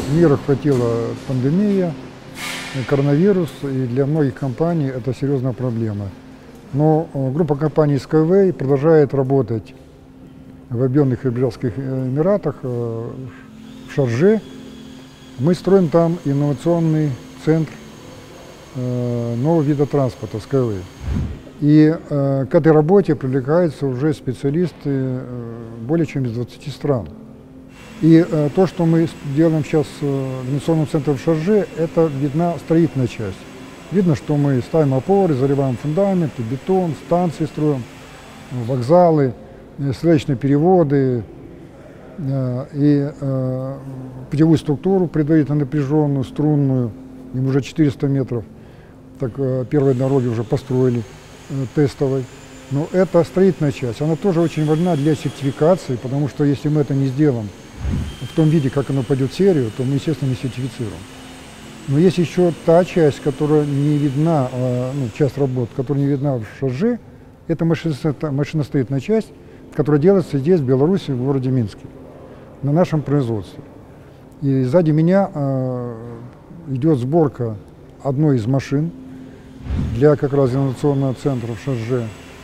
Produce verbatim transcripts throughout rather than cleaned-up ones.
Мира хватила пандемия, коронавирус, и для многих компаний это серьезная проблема. Но группа компаний Skyway продолжает работать в Объединенных Арабских Эмиратах, в Шарже. Мы строим там инновационный центр нового вида транспорта Skyway. И э, к этой работе привлекаются уже специалисты э, более чем из двадцати стран. И э, то, что мы делаем сейчас э, в инновационном центре в Шарже, это видна строительная часть. Видно, что мы ставим опоры, заливаем фундаменты, бетон, станции строим, вокзалы, э, следочные переводы э, и э, путевую структуру предварительно напряженную, струнную, им уже четыреста метров. Так, э, первые дороги уже построили. Тестовой. Но это строительная часть, она тоже очень важна для сертификации, потому что если мы это не сделаем в том виде, как оно пойдет в серию, то мы, естественно, не сертифицируем. Но есть еще та часть, которая не видна, ну, часть работ, которая не видна в Шарже, это машиностроительная часть, которая делается здесь, в Беларуси, в городе Минске, на нашем производстве. И сзади меня э, идет сборка одной из машин для как раз инновационного центра в Шарже.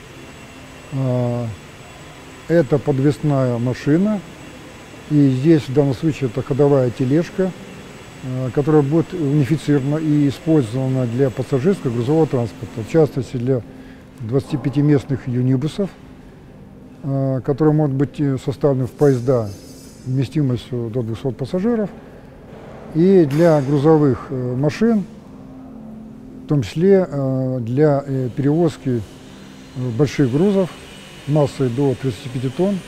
Это подвесная машина, и здесь в данном случае это ходовая тележка, которая будет унифицирована и использована для пассажирского и грузового транспорта, в частности для двадцатипятиместных юнибусов, которые могут быть составлены в поезда вместимостью до двухсот пассажиров, и для грузовых машин, в том числе э, для э, перевозки больших грузов массой до тридцати пяти тонн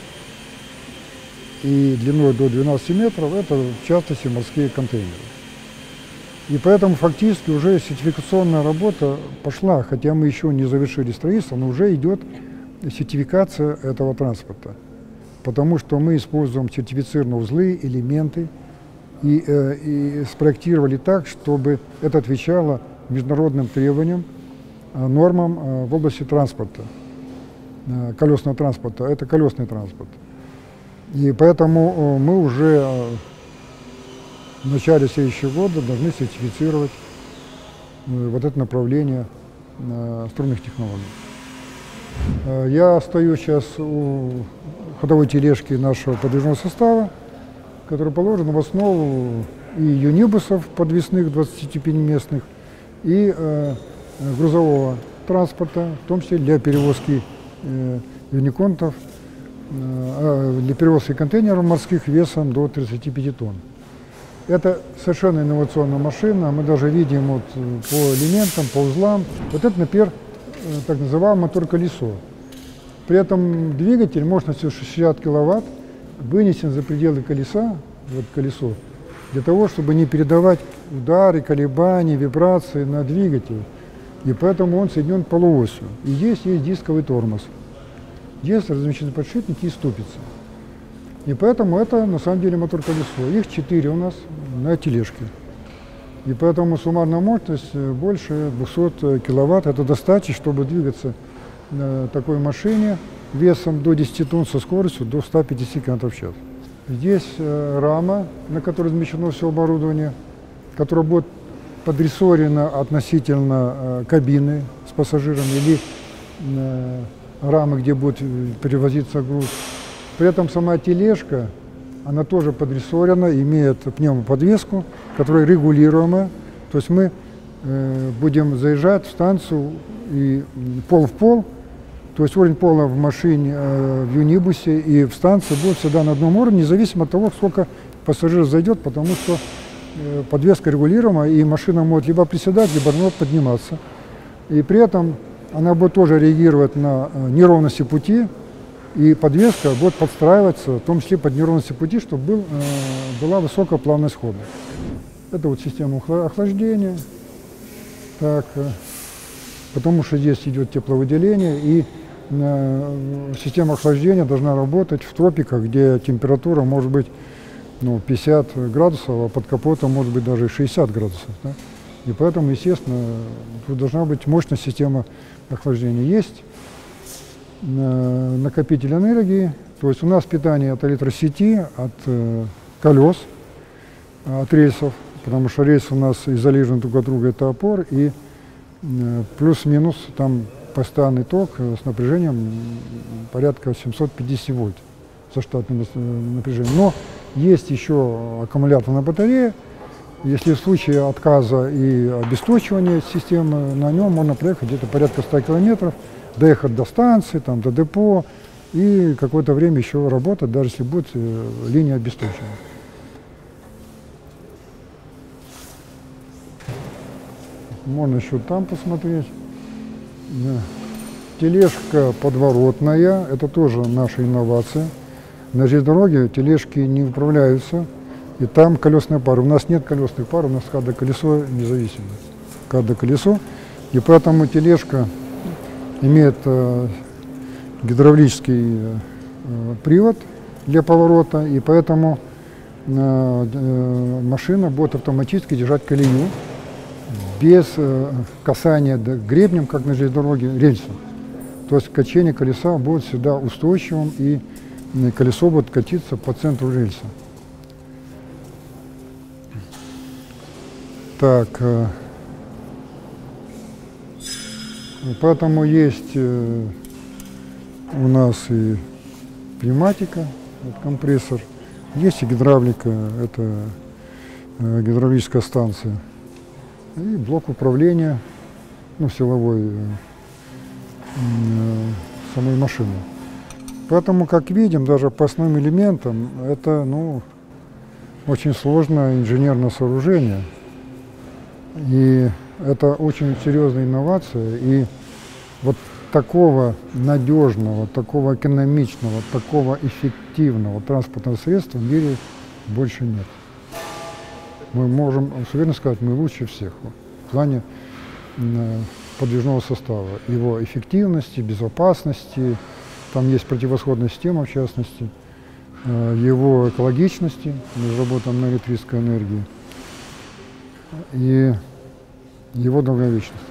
и длиной до двенадцати метров, это в частности морские контейнеры. И поэтому фактически уже сертификационная работа пошла, хотя мы еще не завершили строительство, но уже идет сертификация этого транспорта, потому что мы используем сертифицированные узлы, элементы и, э, и спроектировали так, чтобы это отвечало международным требованиям, нормам в области транспорта, колесного транспорта. Это колесный транспорт. И поэтому мы уже в начале следующего года должны сертифицировать вот это направление струнных технологий. Я стою сейчас у ходовой тележки нашего подвижного состава, который положен в основу и юнибусов подвесных двадцатипятиместных, и э, грузового транспорта, в том числе для перевозки э, юниконтов, э, для перевозки контейнеров морских весом до тридцати пяти тонн. Это совершенно инновационная машина, мы даже видим вот по элементам, по узлам. Вот это, например, так называемое мотор-колесо. При этом двигатель мощностью шестьдесят киловатт вынесен за пределы колеса, вот колесо, для того, чтобы не передавать удары, колебания, вибрации на двигатель. И поэтому он соединен полуосью. И здесь есть дисковый тормоз. Здесь размещены подшипники и ступицы. И поэтому это на самом деле мотор-колесо. Их четыре у нас на тележке. И поэтому суммарная мощность больше двухсот киловатт. Это достаточно, чтобы двигаться на такой машине весом до десяти тонн со скоростью до ста пятидесяти километров в час. Здесь э, рама, на которой размещено все оборудование, которое будет подрессорено относительно э, кабины с пассажирами или э, рамы, где будет перевозиться груз. При этом сама тележка, она тоже подрессорена, имеет пневмоподвеску, которая регулируемая. То есть мы э, будем заезжать в станцию и пол в пол. То есть уровень пола в машине, в юнибусе и в станции будет всегда на одном уровне, независимо от того, сколько пассажиров зайдет, потому что подвеска регулируема, и машина может либо приседать, либо может подниматься. И при этом она будет тоже реагировать на неровности пути, и подвеска будет подстраиваться, в том числе под неровности пути, чтобы был, была высокая плавность хода. Это вот система охлаждения, так, потому что здесь идет тепловыделение, и система охлаждения должна работать в тропиках, где температура может быть ну, пятьдесят градусов, а под капотом может быть даже шестьдесят градусов. Да? И поэтому, естественно, тут должна быть мощная система охлаждения. Есть накопитель энергии, то есть у нас питание от электросети, от колес. от рельсов, потому что рельсы у нас изолированы друг от друга, это опор, и плюс-минус там постоянный ток с напряжением порядка семьсот пятьдесят вольт со штатным напряжением. Но есть еще аккумуляторная батарея. Если в случае отказа и обесточивания системы, на нем можно проехать где-то порядка ста километров, доехать до станции, там, до депо и какое-то время еще работать, даже если будет линия обесточивания. Можно еще там посмотреть. Тележка подворотная, это тоже наша инновация. На железной дороге тележки не управляются, и там колесная пара. У нас нет колесной пары, у нас каждое колесо независимо. Каждое колесо. И поэтому тележка имеет э, гидравлический э, привод для поворота, и поэтому э, э, машина будет автоматически держать колею без э, касания гребнем, как на железной дороге, рельсом. То есть качение колеса будет всегда устойчивым, и колесо будет катиться по центру рельса. Так, э, поэтому есть э, у нас и пневматика, это компрессор, есть и гидравлика, это э, гидравлическая станция, и блок управления, ну, силовой э, э, самой машины. Поэтому, как видим, даже по основным элементам это, ну, очень сложное инженерное сооружение. И это очень серьезная инновация. И вот такого надежного, такого экономичного, такого эффективного транспортного средства в мире больше нет. Мы можем с уверенностью сказать, мы лучше всех в плане подвижного состава, его эффективности, безопасности. Там есть противосходная система, в частности, его экологичности, мы работаем на электрической энергии, и его долговечности.